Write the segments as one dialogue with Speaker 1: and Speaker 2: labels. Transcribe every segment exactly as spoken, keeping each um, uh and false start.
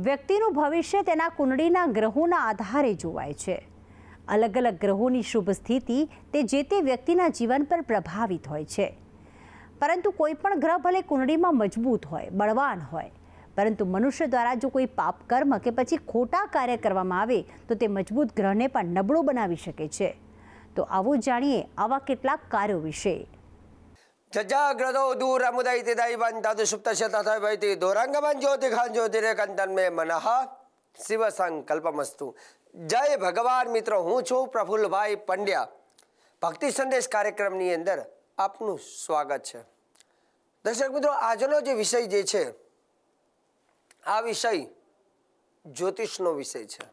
Speaker 1: વ્યક્તિનું ભવિષ્ય તેના કુંડળીના ગ્રહોના આધારે જોવાય છે। અલગ અલગ ગ્રહોની શુભ સ્થિતિ તે જે તે વ્યક્તિના જીવન પર પ્રભાવિત હોય છે, પરંતુ કોઈ પણ ગ્રહ ભલે કુંડળીમાં મજબૂત હોય, બળવાન હોય, પરંતુ મનુષ્ય દ્વારા જો કોઈ પાપ કર્મ કે પછી ખોટા કાર્ય કરવામાં આવે તો તે મજબૂત ગ્રહને પણ નબળો બનાવી શકે છે। તો આવો જાણીએ આવા કેટલાક કાર્યો વિશે।
Speaker 2: जजाग्रतो दूरमुदयति दैवं तदुषुप्तस्य तथैवैति दोरंगमं ज्योतिघं ज्योतिरेकंतन में मनः शिव संकल्पमस्तु। जय भगवान मित्रों, हूँ छूँ प्रफुल्लभाई पंड्या। भक्ति संदेश कार्यक्रम नी अंदर आपनु स्वागत है। दर्शक मित्रों, आजनो जे विषय जे छे आ विषय ज्योतिषनो विषय है।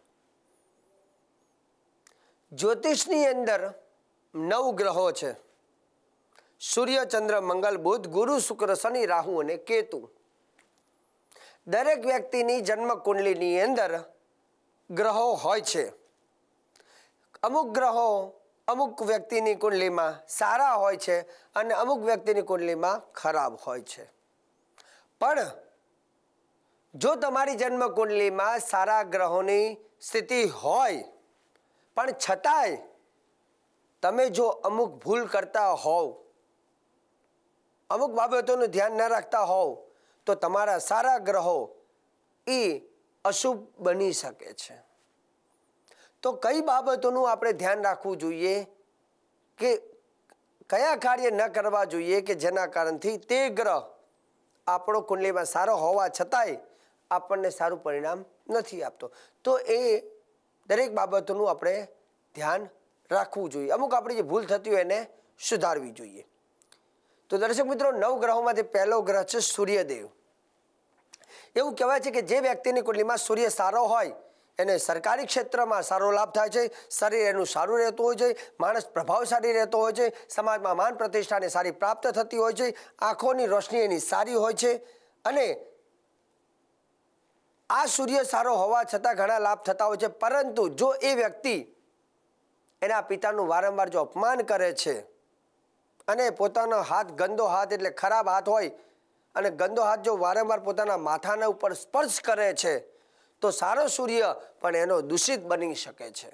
Speaker 2: ज्योतिषनी अंदर नौ ग्रहो है, सूर्य, चंद्र, मंगल, बुध, गुरु, शुक्र, शनि, राहु और केतु। दरेक व्यक्ति जन्म कुंडली अंदर ग्रहो होय छे। अमुक ग्रहो अमुक व्यक्ति कुंडली में सारा होय छे अने अमुक व्यक्ति कुंडली में खराब होय छे। पण जो तमारी जन्म कुंडली में सारा ग्रहों की स्थिति होय पण छतांय तमे जो अमुक भूल करता होव, अमुक बाबतों ध्यान न रखता हो तो तमारा सारा ग्रहो ई अशुभ बनी सके छे। तो कई बाबतों आपणे ध्यान राखवू जोईए कि कया कार्य न करवा जोईए कि जेना कारणथी ते ग्रह आपणो कुंडली में सारो होवा छतांय आपणने सारू परिणाम नथी आपतो। तो ए दरेक बाबतों आपणे ध्यान राखवू जोईए। अमुक आपणी जे भूल थती होय एने सुधारवी जोईए। तो दर्शक मित्रों, नव ग्रहों में पहलो ग्रह है सूर्यदेव। एवं कहवाय छे कि जे व्यक्ति कुंडली में सूर्य सारो होय एने सरकारी क्षेत्र में सारो लाभ थाय छे, शरीर एनुं सारूं रहेतुं होय छे, माणस प्रभावशाળી रहेतो होय छे, समाज में मान प्रतिष्ठा ने सारी प्राप्त थती होय छे, आँखोनी रोशनी एनी सारी होय छे अने आ सूर्य सारो होवा छतां घणा लाभ थता होय छे। परंतु जो ए व्यक्ति एना पितानुं वारंवार जो अपमान करे छे अने पोतानो हाथ गंदो हाथ एटले खराब हाथ होय अने गंदो हाथ जो वारंवार पोताना माथाना उपर स्पर्श करे छे तो सारो सूर्य पण एनो दूषित बनी शके छे।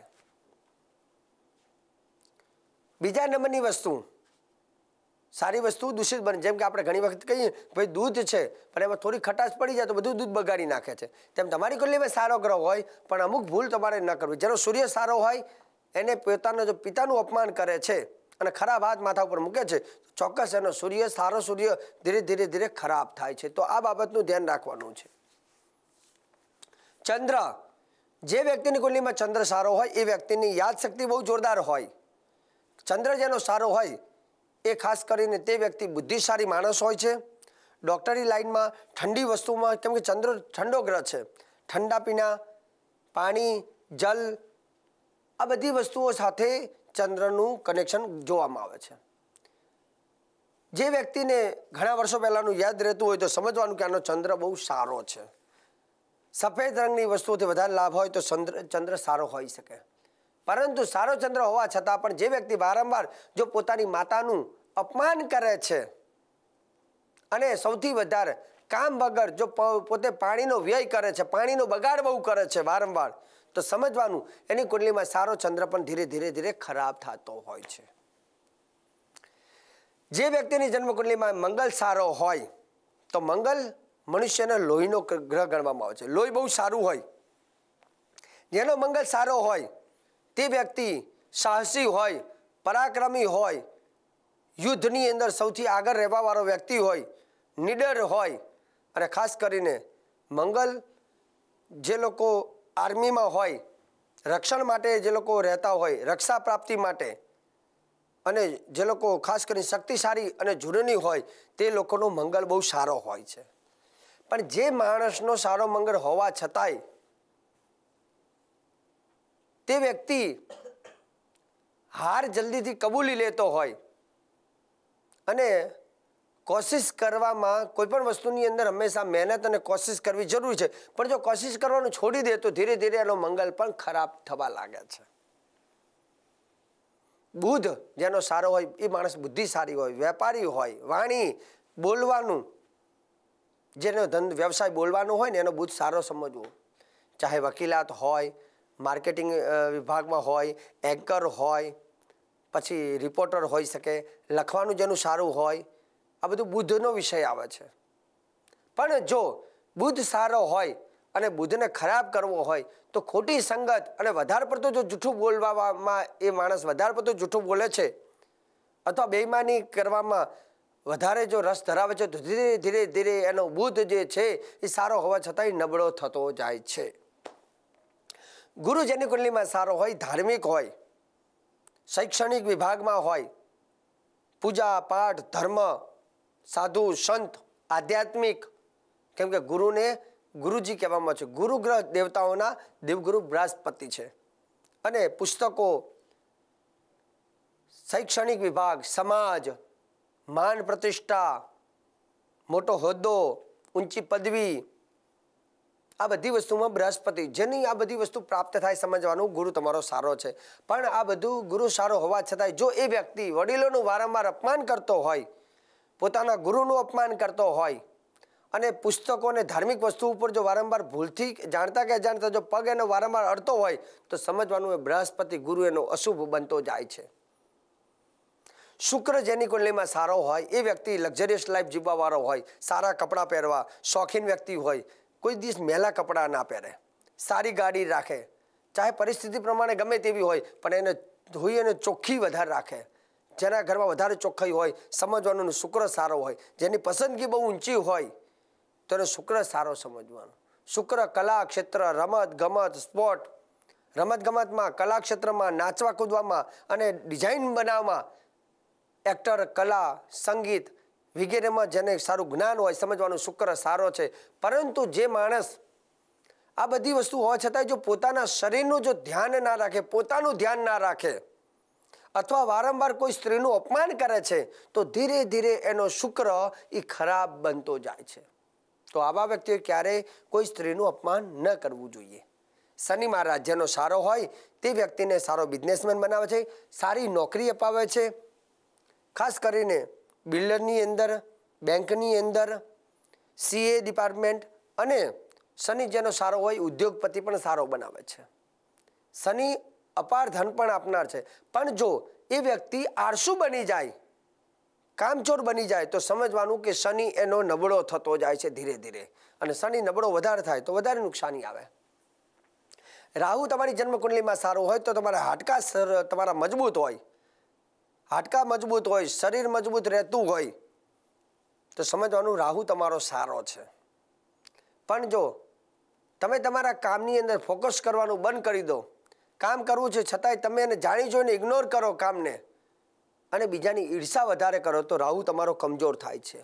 Speaker 2: बीजा नंबरनी वस्तु, सारी वस्तु दूषित बने। जेम के आपणे घणी वखत कहीए भाई दूध छे पण एमां थोड़ी खटाश पड़ी जाए तो बधुं दूध बगाड़ी नाखे छे, तेम तमारी कुंडलीमां सारो ग्रह होय पण अमुक भूल तमारे न करवी। जेनो सूर्य सारो होय एने पोतानो जो पितानुं अपमान करे छे અને ખરાબ હાથ માથા ઉપર મૂકે છે, ચોક્કસ એનો સૂર્ય સારો સૂર્ય ધીરે ધીરે ધીરે ખરાબ થાય છે। તો આ બાબતનું ધ્યાન રાખવાનું છે। ચંદ્ર, જે વ્યક્તિની કુંડલીમાં ચંદ્ર સારો હોય એ વ્યક્તિની યાદશક્તિ બહુ જોરદાર હોય। ચંદ્ર જેનો સારો હોય એ ખાસ કરીને તે વ્યક્તિ બુદ્ધિશાળી માણસ હોય છે। ડૉક્ટરી લાઇનમાં ઠંડી વસ્તુમાં, કેમ કે ચંદ્ર ઠંડો ગ્રહ છે, ઠંડા પીણા, પાણી, જલ આ બધી વસ્તુઓ સાથે चंद्रનું કનેક્શન જોવામાં આવે છે। જે વ્યક્તિને ઘણા વર્ષો પહેલાનું યાદ રહેતું હોય તો સમજવાનું કે આનો ચંદ્ર બહુ સારો છે। સફેદ રંગની વસ્તુઓથી વધારે લાભ હોય તો ચંદ્ર ચંદ્ર સારો હોઈ શકે। પરંતુ સારો ચંદ્ર હોવા છતાં પણ જે વ્યક્તિ વારંવાર જો પોતાની માતાનું અપમાન કરે છે અને સૌથી વધારે કામ વગર જો પોતે પાણીનો વ્યય કરે છે, પાણીનો બગાડ બહુ કરે છે વારંવાર, तो समझवानुं एनी कुंडली में सारो चंद्र पण धीरे धीरे धीरे खराब थतो होय छे। जे व्यक्तिनी जन्म कुंडली में मंगल सारो होय तो मंगल मनुष्यने लोहीनो ग्रह गणवामां आवे छे। लोही बहु सारुं होय, जेनो मंगल सारो होय ते व्यक्ति साहसी होय, पराक्रमी होय, युद्धनी अंदर सौथी आगळ रहेवावाळो व्यक्ति होय, निडर होय अने खास करीने मंगल जे लोको आर्मी में होय, रक्षण माटे जे लोको रहता होय, रक्षा प्राप्ति माटे अने जे लोको खास करीने शक्तिशाળી अने जुनूनी होय ते लोकोनो मंगल बहु सारो होय छे। पण जे माणसनो सारो मंगल होवा छतांय ते व्यक्ति हार जल्दीथी कबूली लेतो होय अने कोशिश करवामां कोईपण वस्तुनी अंदर हमेशा मेहनत अने कोशिश करवी जरूरी छे। पण जो कोशिश करवानुं छोड़ी दे तो धीरे धीरे एनो मंगल पण खराब थवा लागे छे। बुध जेनो सारो होय ए माणस बुद्धिशाળી होय, वेपारी होय, वाणी बोलवानुं, जेनो धंध व्यवसाय बोलवानो होय ने एनो बुध सारो समजवो, ચાહે વકીલાત હોય, માર્કેટિંગ વિભાગમાં હોય, એન્કર હોય, પછી રિપોર્ટર હોઈ શકે, લખવાનું જેનું સારું હોય, આ બધું બુધનો વિષય આવે છે. પણ જો બુધ સારો હોય અને બુધને ખરાબ કરવો હોય તો ખોટી સંગત અને વધારે પડતું જો જૂઠું બોલવામાં એ માણસ વધારે પડતું જૂઠું બોલે છે અથવા બેઈમાની કરવામાં વધારે જો રસ ધરાવે છે તો ધીરે ધીરે ધીરે એનો બુધ જે છે એ સારો હોવા છતાંય નબળો થતો જાય છે. ગુરુ જેની કુંડલીમાં સારો હોય, ધાર્મિક હોય, શૈક્ષણિક વિભાગમાં હોય, પૂજા પાઠ, ધર્મ, સાધુ સંત, આધ્યાત્મિક, કેમ કે ગુરુને ગુરુજી કહેવામાં છે. ગુરુ ગ્રહ દેવતાઓના દેવગુરુ બૃહસ્પતિ છે. અને પુસ્તકો, શૈક્ષણિક વિભાગ, સમાજ, માન પ્રતિષ્ઠા, મોટો હોદ્દો, ઊંચી પદવી, આ બધી વસ્તુમાં બૃહસ્પતિ, જેની આ બધી વસ્તુ પ્રાપ્ત થાય સમજવાનું ગુરુ તમારો સારો છે. પણ આ બધું ગુરુ સારો હોવા છતાંય જો એ વ્યક્તિ વડીલોનું વારંવાર અપમાન કરતો હોય, પોતાના ગુરુનું અપમાન કરતો હોય અને પુસ્તકો અને ધાર્મિક વસ્તુ ઉપર જો વારંવાર ભૂલથી જાણતા કે અજાણતા જો પગ એનો વારંવાર અડતો હોય તો સમજવાનું એ બૃહસ્પતિ ગુરુ એનો અશુભ બનતો જાય છે. શુક્ર જેની કુંડલીમાં સારો હોય એ વ્યક્તિ લક્ઝરિયસ લાઈફ જીવવાવાળો હોય, સારા કપડાં પહેરવા, શોખીન વ્યક્તિ હોય, કોઈ દિવસ મેલા કપડાં ના પહેરે, સારી ગાડી રાખે, ચાહે પરિસ્થિતિ પ્રમાણે ગમે તેવી હોય પણ એને ધોઈ અને ચોખ્ખી વધારે રાખે, જેના ઘરમાં વધારે ચોખ્ખાઈ હોય સમજવાનું શુક્ર સારો હોય, જેની પસંદગી બહુ ઊંચી હોય તો એને શુક્ર સારો સમજવાનો. શુક્ર કલા ક્ષેત્ર, રમત ગમત, સ્પોર્ટ, રમત ગમતમાં, કલા ક્ષેત્રમાં, નાચવા કૂદવામાં અને ડિઝાઇન બનાવવામાં, એક્ટર, કલા, સંગીત વગેરેમાં જેને સારું જ્ઞાન હોય સમજવાનું શુક્ર સારો છે. પરંતુ જે માણસ આ બધી વસ્તુ હોવા છતાંય જો પોતાના શરીરનું જો ધ્યાન ના રાખે, પોતાનું ધ્યાન ના રાખે અથવા વારંવાર કોઈ સ્ત્રીનું અપમાન કરે છે તો ધીરે ધીરે એનો શુક્ર એ ખરાબ બનતો જાય છે. તો આવા વ્યક્તિએ ક્યારેય કોઈ સ્ત્રીનું અપમાન ન કરવું જોઈએ. શનિ મહારાજ જેનો સારો હોય તે વ્યક્તિને સારો બિઝનેસમેન બનાવે છે, સારી નોકરી અપાવે છે. ખાસ કરીને બિલ્ડરની અંદર, બેંકની અંદર, સીએ ડિપાર્ટમેન્ટ અને શનિ જેનો સારો હોય ઉદ્યોગપતિ પણ સારો બનાવે છે. શનિ અપાર ધન પણ આપનાર છે. પણ જો એ વ્યક્તિ આળસુ બની જાય, કામચોર બની જાય તો સમજવાનું કે શનિ એનો નબળો થતો જાય છે ધીરે ધીરે. અને શનિ નબળો વધારે થાય તો વધારે નુકસાની આવે. રાહુ તમારી જન્મકુંડલીમાં સારો હોય તો તમારા હાડકા તમારા મજબૂત હોય, હાડકા મજબૂત હોય, શરીર મજબૂત રહેતું હોય તો સમજવાનું રાહુ તમારો સારો છે. પણ જો તમે તમારા કામની અંદર ફોકસ કરવાનું બંધ કરી દો, કામ કરવું છે છતાંય તમે એને જાણી જોઈને ઇગ્નોર કરો કામને અને બીજાની ઈર્ષા વધારે કરો તો રાહુ તમારો કમજોર થાય છે.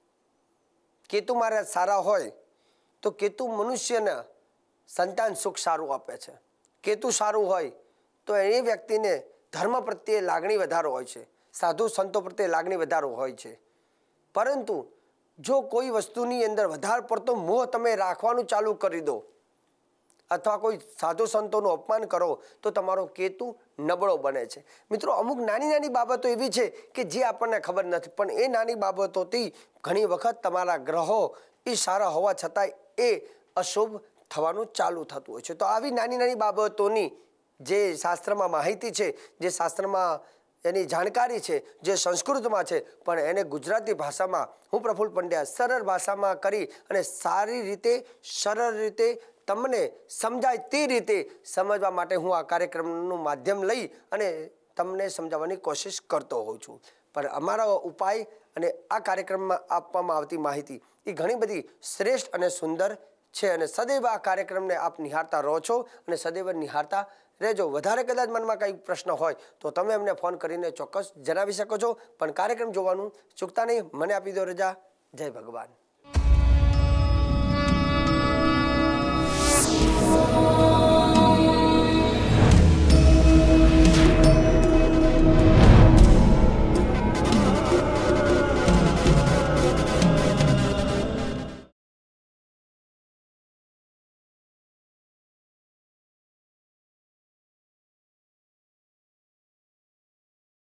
Speaker 2: કેતુ મારા સારા હોય તો કેતુ મનુષ્યના સંતાન સુખ સારું આપે છે. કેતુ સારું હોય તો એ વ્યક્તિને ધર્મ પ્રત્યે લાગણી વધારો હોય છે, સાધુ સંતો પ્રત્યે લાગણી વધારો હોય છે. પરંતુ જો કોઈ વસ્તુની અંદર વધારે પડતો મોહ તમે રાખવાનું ચાલુ કરી દો અથવા કોઈ સાધુ સંતોનું અપમાન કરો તો તમારો કેતુ નબળો બને છે. મિત્રો, અમુક નાની નાની બાબતો એવી છે કે જે આપણને ખબર નથી, પણ એ નાની બાબતોથી ઘણી વખત તમારા ગ્રહો એ સારા હોવા છતાંય એ અશુભ થવાનું ચાલુ થતું હોય છે. તો આવી નાની નાની બાબતોની જે શાસ્ત્રમાં માહિતી છે, જે શાસ્ત્રમાં એની જાણકારી છે, જે સંસ્કૃતમાં છે, પણ એને ગુજરાતી ભાષામાં હું પ્રફુલ્લ પંડ્યા સરળ ભાષામાં કરી અને સારી રીતે સરળ રીતે તમને સમજાય તે રીતે સમજવા માટે હું આ કાર્યક્રમનું માધ્યમ લઈ અને તમને સમજાવવાની કોશિશ કરતો હોઉં છું. પણ અમારો ઉપાય અને આ કાર્યક્રમમાં આપવામાં આવતી માહિતી એ ઘણી બધી શ્રેષ્ઠ અને સુંદર છે અને સદૈવ આ કાર્યક્રમને આપ નિહાળતા રહો છો અને સદૈવ નિહાળતા રહેજો. વધારે કદાચ મનમાં કંઈ પ્રશ્ન હોય તો તમે અમને ફોન કરીને ચોક્કસ જણાવી શકો છો. પણ કાર્યક્રમ જોવાનું ચૂકતા નહીં. મને આપી દો રજા. જય ભગવાન.